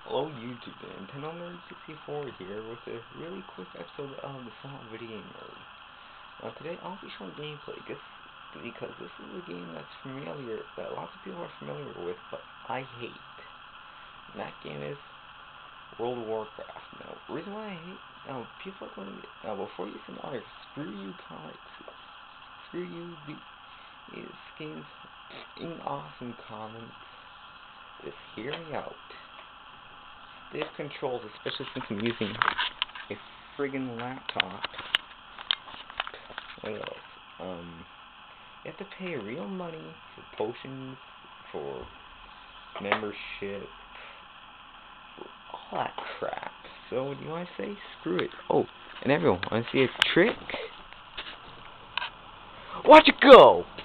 Hello YouTube, Nintendo Nerd 64 here with a really quick episode of the Silent Video Nerd. Now today I'll be showing gameplay because this is a game that lots of people are familiar with, but I hate. And that game is World of Warcraft. Now, the reason why I hate, people are going to get, before you say no, screw you comics, screw you these games, in awesome comments, just hear me out. Stiff controls, especially since I'm using a friggin' laptop. What else? You have to pay real money for potions, for membership, for all that crap. So, what do you want to say? Screw it. Oh, and everyone, want to see a trick? Watch it go!